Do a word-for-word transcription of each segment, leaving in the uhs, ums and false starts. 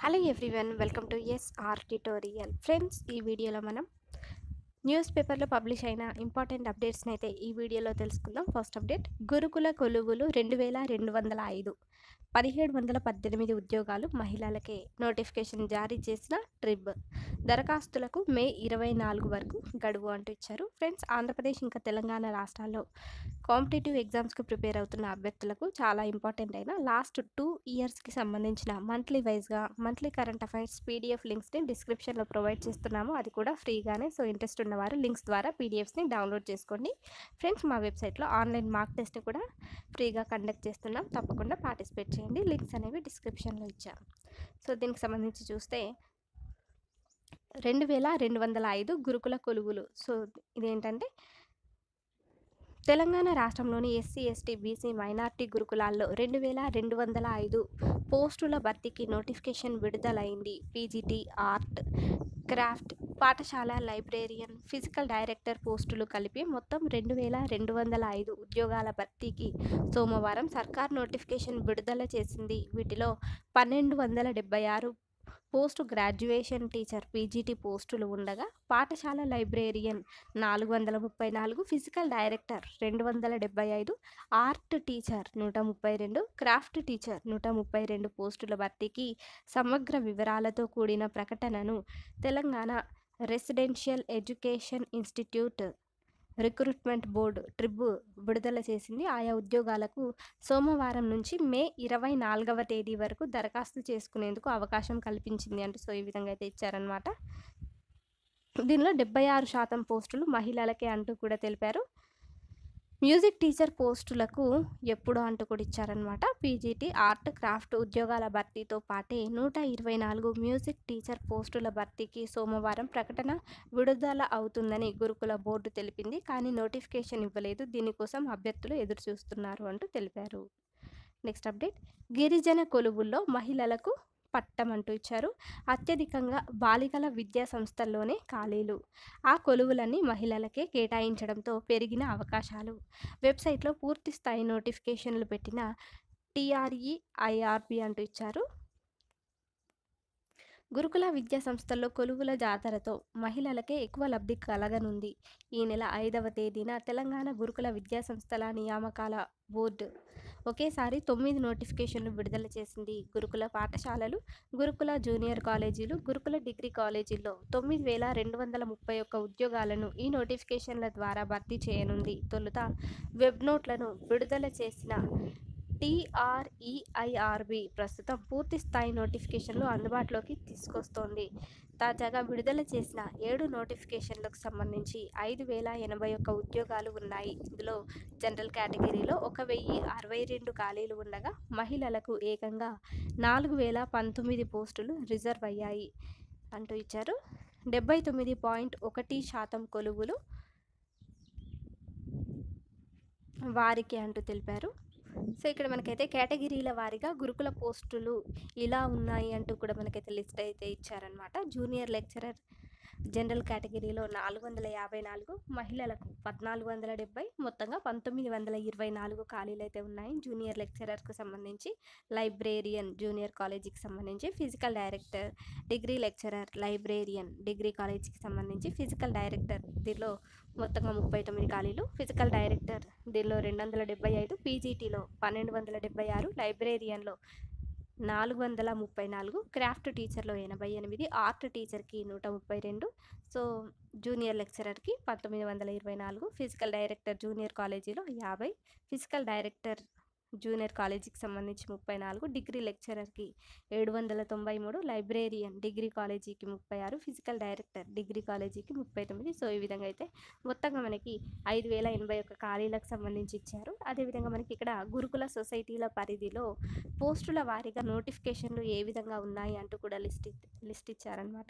Hello everyone, welcome to S R tutorial. Friends, ఈ వీడియోలో మనం న్యూస్ పేపర్లో పబ్లిష్ అయిన ఇంపార్టెంట్ అప్డేట్స్ని అయితే ఈ వీడియోలో తెలుసుకుందాం. ఫస్ట్ అప్డేట్, గురుకుల కొలువులు రెండు వేల రెండు వందల ఐదు పదిహేడు వందల పద్దెనిమిది ఉద్యోగాలు మహిళలకే నోటిఫికేషన్ జారీ చేసిన ట్రిబ్. దరఖాస్తులకు మే ఇరవై నాలుగు వరకు గడువు అంటూ ఇచ్చారు. ఫ్రెండ్స్, ఆంధ్రప్రదేశ్ ఇంకా తెలంగాణ రాష్ట్రాల్లో కాంపిటేటివ్ ఎగ్జామ్స్కి ప్రిపేర్ అవుతున్న అభ్యర్థులకు చాలా ఇంపార్టెంట్ అయిన లాస్ట్ టూ ఇయర్స్కి సంబంధించిన మంత్లీ వైజ్గా మంత్లీ కరెంట్ అఫైర్స్ పీడిఎఫ్ లింక్స్ని డిస్క్రిప్షన్లో ప్రొవైడ్ చేస్తున్నాము. అది కూడా ఫ్రీగానే. సో ఇంట్రెస్ట్ ఉన్నవారు లింక్స్ ద్వారా పీడిఎఫ్స్ని డౌన్లోడ్ చేసుకోండి. ఫ్రెండ్స్, మా వెబ్సైట్లో ఆన్లైన్ మార్క్ టెస్ట్ కూడా ఫ్రీగా కండక్ట్ చేస్తున్నాం. తప్పకుండా పార్టిసిపేట్ చేయండి. లింక్స్ అనేవి డిస్క్రిప్షన్లో ఇచ్చాం. సో దీనికి సంబంధించి చూస్తే రెండు వేల రెండు వందల ఐదు గురుకుల కొలువులు. సో ఇదేంటంటే తెలంగాణ రాష్ట్రంలోని ఎస్సీ ఎస్టీ బీసీ మైనార్టీ గురుకులాల్లో రెండు వేల రెండు వందల ఐదు పోస్టుల భర్తీకి నోటిఫికేషన్ విడుదలైంది. పీజీటీ ఆర్ట్, క్రాఫ్ట్, పాఠశాల లైబ్రేరియన్, ఫిజికల్ డైరెక్టర్ పోస్టులు కలిపి మొత్తం రెండు వేల రెండు వందల ఐదు ఉద్యోగాల భర్తీకి సోమవారం సర్కార్ నోటిఫికేషన్ విడుదల చేసింది. వీటిలో పన్నెండు వందల డెబ్బై ఆరు పోస్ట్ గ్రాడ్యుయేషన్ టీచర్ పీజీటీ పోస్టులు ఉండగా, పాఠశాల లైబ్రేరియన్ నాలుగు వందల ముప్పై నాలుగు, ఫిజికల్ డైరెక్టర్ రెండు వందల డెబ్బై ఐదు, ఆర్ట్ టీచర్ నూట ముప్పై రెండు, క్రాఫ్ట్ టీచర్ నూట ముప్పై రెండు పోస్టుల భర్తీకి సమగ్ర వివరాలతో కూడిన ప్రకటనను Telangana residential education institute recruitment board ట్రిబ్ విడుదల చేసింది. ఆయా ఉద్యోగాలకు సోమవారం నుంచి మే ఇరవై నాలుగవ తేదీ వరకు దరఖాస్తు చేసుకునేందుకు అవకాశం కల్పించింది అంటూ సో ఈ విధంగా అయితే ఇచ్చారనమాట. దీనిలో డెబ్బై ఆరు శాతం పోస్టులు మహిళలకే అంటూ కూడా తెలిపారు. మ్యూజిక్ టీచర్ పోస్టులకు ఎప్పుడు అంటూ కూడా ఇచ్చారనమాట. పీజీటీ ఆర్ట్, క్రాఫ్ట్ ఉద్యోగాల భర్తీతో పాటే నూట ఇరవై నాలుగు మ్యూజిక్ టీచర్ పోస్టుల భర్తీకి సోమవారం ప్రకటన విడుదల అవుతుందని గురుకుల బోర్డు తెలిపింది. కానీ నోటిఫికేషన్ ఇవ్వలేదు. దీనికోసం అభ్యర్థులు ఎదురు చూస్తున్నారు అంటూ తెలిపారు. నెక్స్ట్ అప్డేట్, గిరిజన కొలువుల్లో మహిళలకు పట్టమంటూ ఇచ్చారు. అత్యధికంగా బాలికల విద్యా సంస్థల్లోనే ఖాళీలు. ఆ కొలువులన్నీ మహిళలకే కేటాయించడంతో పెరిగిన అవకాశాలు. వెబ్సైట్లో పూర్తి స్థాయి నోటిఫికేషన్లు పెట్టిన టీఆర్ఈ ఐఆర్బి అంటూ ఇచ్చారు. గురుకుల విద్యా సంస్థల్లో కొలువుల జాతరతో మహిళలకే ఎక్కువ లబ్ధి కలగనుంది. ఈ నెల ఐదవ తేదీన తెలంగాణ గురుకుల విద్యా సంస్థల నియామకాల బోర్డు ఒకేసారి తొమ్మిది నోటిఫికేషన్లు విడుదల చేసింది. గురుకుల పాఠశాలలు, గురుకుల జూనియర్ కాలేజీలు, గురుకుల డిగ్రీ కాలేజీల్లో తొమ్మిది వేల రెండు వందల ముప్పై ఒక్క ఉద్యోగాలను ఈ నోటిఫికేషన్ల ద్వారా భర్తీ చేయనుంది. తొలుత వెబ్ నోట్లను విడుదల చేసిన టీఆర్ఈఐఆర్బి ప్రస్తుతం పూర్తి స్థాయి నోటిఫికేషన్లు అందుబాటులోకి తీసుకొస్తోంది. తాజాగా విడుదల చేసిన ఏడు నోటిఫికేషన్లకు సంబంధించి ఐదు వేల ఎనభై ఒక్క ఉద్యోగాలు ఉన్నాయి. ఇందులో జనరల్ కేటగిరీలో ఒక వెయ్యి అరవై రెండు ఖాళీలు ఉండగా, మహిళలకు ఏకంగా నాలుగు వేల పంతొమ్మిది పోస్టులు రిజర్వ్ అయ్యాయి అంటూ ఇచ్చారు. డెబ్బై తొమ్మిది పాయింట్ ఒకటి శాతం కొలువులు వారికి అంటూ తెలిపారు. సో ఇక్కడ మనకైతే కేటగిరీల వారీగా గురుకుల పోస్టులు ఇలా ఉన్నాయి అంటూ కూడా మనకైతే లిస్ట్ అయితే ఇచ్చారనమాట. జూనియర్ లెక్చరర్ జనరల్ కేటగిరీలో నాలుగు వందల యాభై నాలుగు, మహిళలకు పద్నాలుగు వందల డెబ్బై, మొత్తంగా పంతొమ్మిది వందల ఇరవై నాలుగు ఖాళీలు అయితే ఉన్నాయి. జూనియర్ లెక్చరర్కు సంబంధించి, లైబ్రేరియన్ జూనియర్ కాలేజీకి సంబంధించి, physical director, degree lecturer librarian degree కాలేజీకి సంబంధించి, ఫిజికల్ డైరెక్టర్ దీనిలో మొత్తంగా ముప్పై తొమ్మిది ఖాళీలు, ఫిజికల్ డైరెక్టర్ దీనిలో రెండు వందల డెబ్బై ఐదు, పీజీటీలో పన్నెండు వందల డెబ్బై ఆరు, లైబ్రేరియన్లో నాలుగు వందల ముప్పై నాలుగు, క్రాఫ్ట్ టీచర్లో ఎనభై ఎనిమిది, ఆర్ట్ టీచర్కి నూట ముప్పై రెండు, సో జూనియర్ లెక్చరర్కి పంతొమ్మిది వందల ఇరవై నాలుగు, ఫిజికల్ డైరెక్టర్ జూనియర్ కాలేజీలో యాభై, ఫిజికల్ డైరెక్టర్ జూనియర్ కాలేజీకి సంబంధించి ముప్పై నాలుగు, డిగ్రీ లెక్చరర్కి ఏడు వందల తొంభై మూడు, లైబ్రేరియన్ డిగ్రీ కాలేజీకి ముప్పై ఆరు, ఫిజికల్ డైరెక్టర్ డిగ్రీ కాలేజీకి ముప్పై తొమ్మిది. సో ఈ విధంగా అయితే మొత్తంగా మనకి ఐదు వేల ఎనభై ఒక్క ఖాళీలకు సంబంధించి ఇచ్చారు. అదేవిధంగా మనకి ఇక్కడ గురుకుల సొసైటీల పరిధిలో పోస్టుల వారీగా నోటిఫికేషన్లు ఏ విధంగా ఉన్నాయి అంటూ కూడా లిస్ట్ లిస్ట్ ఇచ్చారనమాట.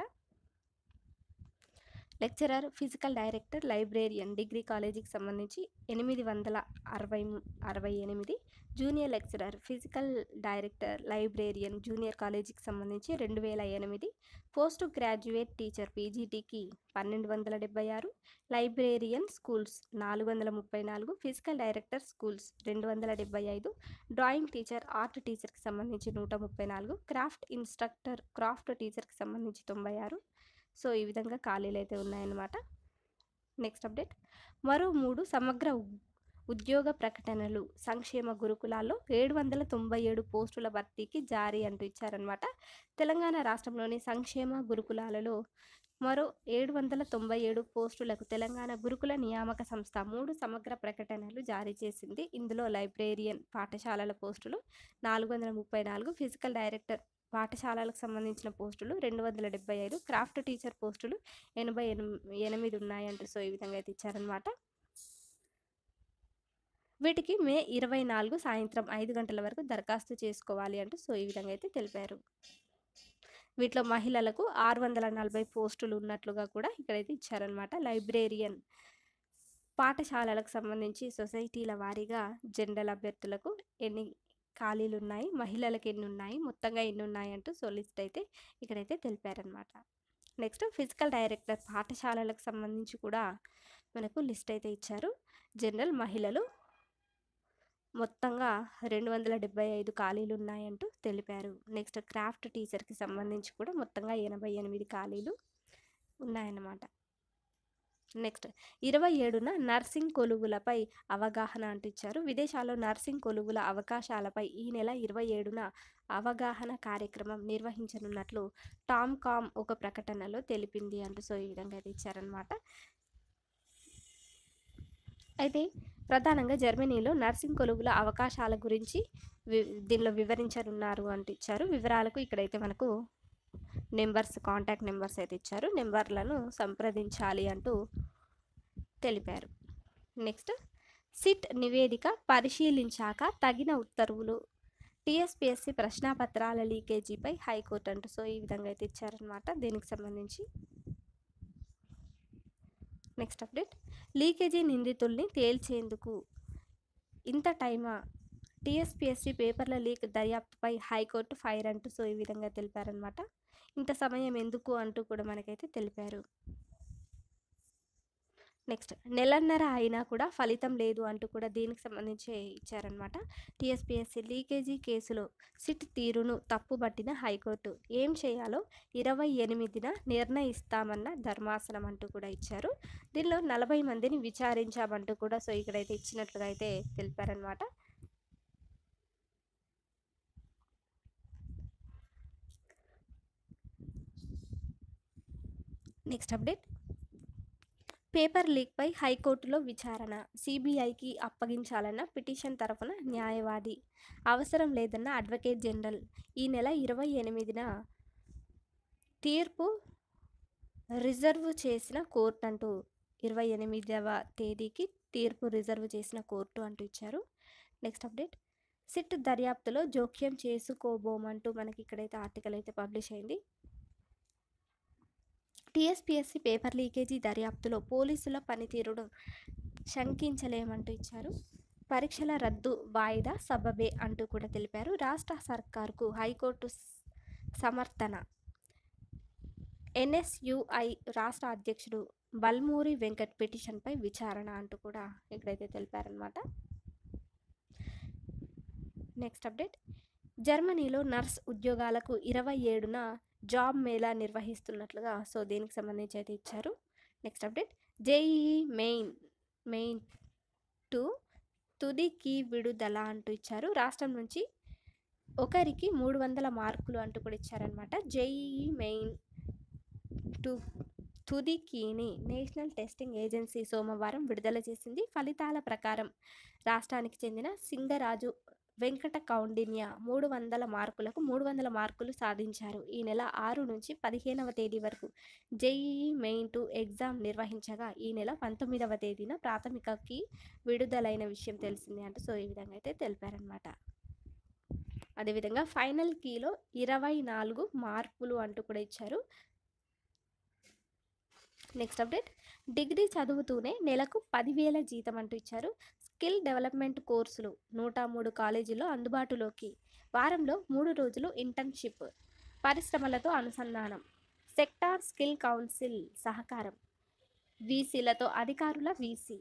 Lecturer, physical director, librarian degree కాలేజీకి సంబంధించి ఎనిమిది వందల అరవై అరవై ఎనిమిది, junior lecturer, physical director, librarian junior కాలేజీకి సంబంధించి రెండు వేల ఎనిమిది, పోస్ట్ గ్రాడ్యుయేట్ టీచర్ పీజీటీకి పన్నెండు వందల డెబ్బై ఆరు, లైబ్రేరియన్ స్కూల్స్ నాలుగు వందల ముప్పై నాలుగు, ఫిజికల్ డైరెక్టర్ స్కూల్స్ రెండు వందల డెబ్బై ఐదు, డ్రాయింగ్ టీచర్ ఆర్ట్ టీచర్కి సంబంధించి నూట ముప్పై నాలుగు, క్రాఫ్ట్ ఇన్స్ట్రక్టర్ క్రాఫ్ట్ టీచర్కి సంబంధించి తొంభై ఆరు. సో ఈ విధంగా ఖాళీలు అయితే ఉన్నాయన్నమాట. నెక్స్ట్ అప్డేట్, మరో మూడు సమగ్ర ఉద్యోగ ప్రకటనలు సంక్షేమ గురుకులాల్లో ఏడు వందల తొంభై ఏడు పోస్టుల భర్తీకి జారీ అంటూ ఇచ్చారనమాట. తెలంగాణ రాష్ట్రంలోని సంక్షేమ గురుకులాలలో మరో ఏడు వందల తొంభై ఏడు పోస్టులకు తెలంగాణ గురుకుల నియామక సంస్థ మూడు సమగ్ర ప్రకటనలు జారీ చేసింది. ఇందులో లైబ్రేరియన్ పాఠశాలల పోస్టులు నాలుగు వందల ముప్పై నాలుగు, ఫిజికల్ డైరెక్టర్ పాఠశాలలకు సంబంధించిన పోస్టులు రెండు వందల డెబ్బై ఐదు, క్రాఫ్ట్ టీచర్ పోస్టులు ఎనభై ఎనిమిది ఉన్నాయంటూ సో ఈ విధంగా అయితే ఇచ్చారనమాట. వీటికి మే ఇరవై నాలుగు సాయంత్రం ఐదు గంటల వరకు దరఖాస్తు చేసుకోవాలి అంటూ సో ఈ విధంగా అయితే తెలిపారు. వీటిలో మహిళలకు ఆరు వందల నలభై పోస్టులు ఉన్నట్లుగా కూడా ఇక్కడైతే ఇచ్చారనమాట. లైబ్రేరియన్ పాఠశాలలకు సంబంధించి సొసైటీల వారీగా జనరల్ అభ్యర్థులకు ఎన్ని ఖాళీలు ఉన్నాయి, మహిళలకు ఎన్ని ఉన్నాయి, మొత్తంగా ఎన్ని ఉన్నాయి అంటూ సో లిస్ట్ అయితే ఇక్కడైతే తెలిపారనమాట. నెక్స్ట్ ఫిజికల్ డైరెక్టర్ పాఠశాలలకు సంబంధించి కూడా మనకు లిస్ట్ అయితే ఇచ్చారు. జనరల్ మహిళలు మొత్తంగా రెండు వందల డెబ్బై ఐదు ఖాళీలు ఉన్నాయంటూ తెలిపారు. నెక్స్ట్ క్రాఫ్ట్ టీచర్కి సంబంధించి కూడా మొత్తంగా ఎనభై ఎనిమిది ఖాళీలు ఉన్నాయన్నమాట. నెక్స్ట్ ఇరవై ఏడున నర్సింగ్ కొలువులపై అవగాహన అంటూ ఇచ్చారు. విదేశాల్లో నర్సింగ్ కొలువుల అవకాశాలపై ఈ నెల ఇరవై ఏడున అవగాహన కార్యక్రమం నిర్వహించనున్నట్లు టామ్ కామ్ ఒక ప్రకటనలో తెలిపింది అంటూ సో ఈ విధంగా అయితే ఇచ్చారనమాట. అయితే ప్రధానంగా జర్మనీలో నర్సింగ్ కొలువుల అవకాశాల గురించి వి దీనిలో వివరించనున్నారు అంటూ ఇచ్చారు. వివరాలకు ఇక్కడైతే మనకు నెంబర్స్ కాంటాక్ట్ నెంబర్స్ అయితే ఇచ్చారు. నెంబర్లను సంప్రదించాలి అంటూ తెలిపారు. నెక్స్ట్ సిట్ నివేదిక పరిశీలించాక తగిన ఉత్తర్వులు, టీఎస్పీఎస్సీ ప్రశ్నాపత్రాల లీకేజీపై హైకోర్టు అంటూ సో ఈ విధంగా అయితే ఇచ్చారనమాట దీనికి సంబంధించి. నెక్స్ట్ అప్డేట్, లీకేజీ నిందితుల్ని తేల్చేందుకు ఇంత టైమా, టీఎస్పీఎస్సీ పేపర్ల లీక్ దర్యాప్తుపై హైకోర్టు ఫైర్ అంటూ సో ఈ విధంగా తెలిపారనమాట. ఇంత సమయం ఎందుకు అంటూ కూడా మనకైతే తెలిపారు. నెక్స్ట్ నెలన్నర అయినా కూడా ఫలితం లేదు అంటూ కూడా దీనికి సంబంధించి ఇచ్చారనమాట. టీఎస్పీఎస్సీ లీకేజీ కేసులో సిట్ తీరును తప్పుబట్టిన హైకోర్టు ఏం చేయాలో ఇరవై ఎనిమిదిన నిర్ణయిస్తామన్న ధర్మాసనం అంటూ కూడా ఇచ్చారు. దీనిలో నలభై మందిని విచారించామంటూ కూడా సో ఇక్కడైతే ఇచ్చినట్లుగా అయితే తెలిపారనమాట. నెక్స్ట్ అప్డేట్, పేపర్ లీక్పై హైకోర్టులో విచారణ, సిబిఐకి అప్పగించాలన్న పిటిషన్ తరఫున న్యాయవాది అవసరం లేదన్న అడ్వకేట్ జనరల్. ఈ నెల ఇరవై ఎనిమిదిన తీర్పు రిజర్వ్ చేసిన కోర్టు అంటూ ఇరవై ఎనిమిదవ తేదీకి తీర్పు రిజర్వ్ చేసిన కోర్టు అంటూ ఇచ్చారు. నెక్స్ట్ అప్డేట్, సిట్ దర్యాప్తులో జోక్యం చేసుకోబోమంటూ మనకి ఇక్కడైతే ఆర్టికల్ అయితే పబ్లిష్ అయింది. టీఎస్పీఎస్సీ పేపర్ లీకేజీ దర్యాప్తులో పోలీసుల పనితీరును శంకించలేమంటూ ఇచ్చారు. పరీక్షల రద్దు వాయిదా సబబే అంటూ కూడా తెలిపారు. రాష్ట్ర సర్కార్కు హైకోర్టు సమర్థన, ఎన్ఎస్యుఐ రాష్ట్ర అధ్యక్షుడు బల్మూరి వెంకట్ పిటిషన్పై విచారణ అంటూ కూడా ఇక్కడైతే తెలిపారనమాట. నెక్స్ట్ అప్డేట్, జర్మనీలో నర్స్ ఉద్యోగాలకు ఇరవై ఏడున జాబ్ మేళా నిర్వహిస్తున్నట్లుగా సో దీనికి సంబంధించి అయితే ఇచ్చారు. Next update, JEE main main two తుదికి విడుదల అంటూ ఇచ్చారు. రాష్ట్రం నుంచి ఒకరికి మూడు వందల మార్కులు అంటూ కూడా ఇచ్చారనమాట. జేఈఈ మెయిన్ టు తుదికిని నేషనల్ టెస్టింగ్ ఏజెన్సీ సోమవారం విడుదల చేసింది. ఫలితాల ప్రకారం రాష్ట్రానికి చెందిన సింగరాజు వెంకట కౌండిన్య మూడు వందల మార్కులకు మూడు వందల మార్కులు సాధించారు. ఈ నెల ఆరు నుంచి పదిహేనవ తేదీ వరకు జేఈఈ మెయిన్ టు ఎగ్జామ్ నిర్వహించగా ఈ నెల పంతొమ్మిదవ తేదీన ప్రాథమికకి విడుదలైన విషయం తెలిసింది అంటూ సో ఈ విధంగా అయితే తెలిపారనమాట. అదేవిధంగా ఫైనల్ కీలో ఇరవై నాలుగు మార్పులు అంటూ కూడా ఇచ్చారు. నెక్స్ట్ అప్డేట్, డిగ్రీ చదువుతూనే నెలకు పదివేల జీతం అంటూ ఇచ్చారు. స్కిల్ డెవలప్మెంట్ కోర్సులు నూట మూడు కాలేజీల్లో అందుబాటులోకి. వారంలో మూడు రోజులు ఇంటర్న్షిప్. పరిశ్రమలతో అనుసంధానం. సెక్టార్ స్కిల్ కౌన్సిల్ సహకారం. వీసీలతో అధికారుల వీసీ.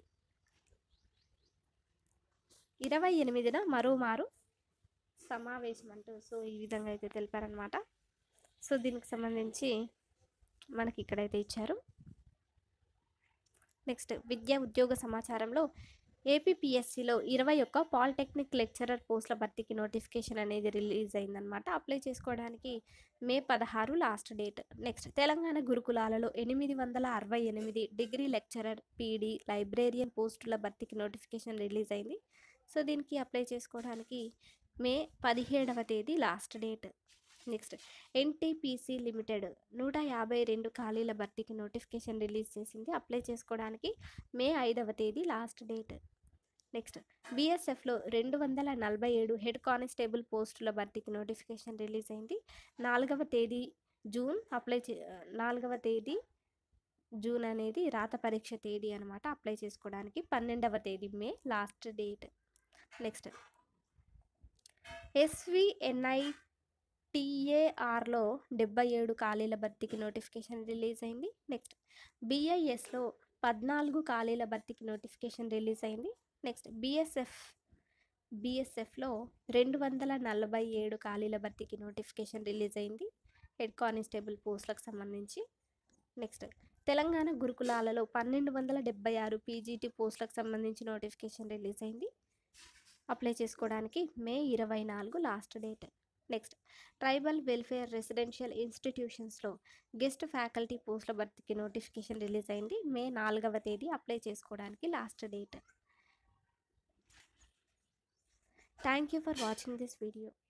ఇరవై ఎనిమిదిన మరోమారు సమావేశం అంటూ సో ఈ విధంగా అయితే తెలిపారనమాట. సో దీనికి సంబంధించి మనకి ఇక్కడైతే ఇచ్చారు. నెక్స్ట్ విద్యా ఉద్యోగ సమాచారంలో ఏపీపీఎస్సీలో ఇరవై ఒక్క పాలిటెక్నిక్ లెక్చరర్ పోస్టుల భర్తీకి నోటిఫికేషన్ అనేది రిలీజ్ అయిందనమాట. అప్లై చేసుకోవడానికి మే పదహారు లాస్ట్ డేట్. నెక్స్ట్ తెలంగాణ గురుకులాలలో ఎనిమిది వందల అరవై ఎనిమిది డిగ్రీ లెక్చరర్ పీడీ లైబ్రేరియన్ పోస్టుల భర్తీకి నోటిఫికేషన్ రిలీజ్ అయింది. సో దీనికి అప్లై చేసుకోవడానికి మే పదిహేడవ తేదీ last date. Next NTPC limited నూట యాభై రెండు ఖాళీల భర్తీకి నోటిఫికేషన్ రిలీజ్ చేసింది. అప్లై చేసుకోవడానికి మే ఐదవ తేదీ లాస్ట్ డేట్. నెక్స్ట్ బీఎస్ఎఫ్లో రెండు వందల నలభై ఏడు హెడ్ కానిస్టేబుల్ పోస్టుల భర్తీకి నోటిఫికేషన్ రిలీజ్ అయింది. నాలుగవ తేదీ జూన్ అప్లై చే నాలుగవ తేదీ జూన్ అనేది రాత పరీక్ష తేదీ అనమాట. అప్లై చేసుకోవడానికి పన్నెండవ తేదీ మే లాస్ట్ డేట్. నెక్స్ట్ ఎస్విఎన్ఐ టీఏఆర్లో డెబ్బై ఏడు ఖాళీల భర్తీకి నోటిఫికేషన్ రిలీజ్ అయింది. నెక్స్ట్ బీఐఎస్లో పద్నాలుగు ఖాళీల భర్తీకి నోటిఫికేషన్ రిలీజ్ అయింది. నెక్స్ట్ బీఎస్ఎఫ్ బీఎస్ఎఫ్లో రెండు వందల నలభై ఏడు ఖాళీల భర్తీకి నోటిఫికేషన్ రిలీజ్ అయింది హెడ్ కానిస్టేబుల్ పోస్టులకు సంబంధించి. నెక్స్ట్ తెలంగాణ గురుకులాలలో పన్నెండు వందల డెబ్బై ఆరు పీజీటీ పోస్టులకు సంబంధించి నోటిఫికేషన్ రిలీజ్ అయింది. అప్లై చేసుకోవడానికి మే ఇరవై నాలుగు last date. Next tribal welfare residential ఇన్స్టిట్యూషన్స్లో గెస్ట్ ఫ్యాకల్టీ పోస్టుల భర్తీకి నోటిఫికేషన్ రిలీజ్ అయింది మే నాలుగవ తేదీ. అప్లై చేసుకోవడానికి last date. Thank you for watching this video.